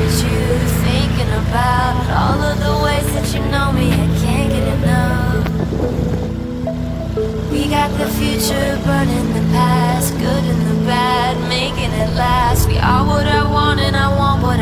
at you, thinking about all of the ways that you know me. I can't get enough. We got the future, burning the past, good and the bad, making it last. We are what I want and I want what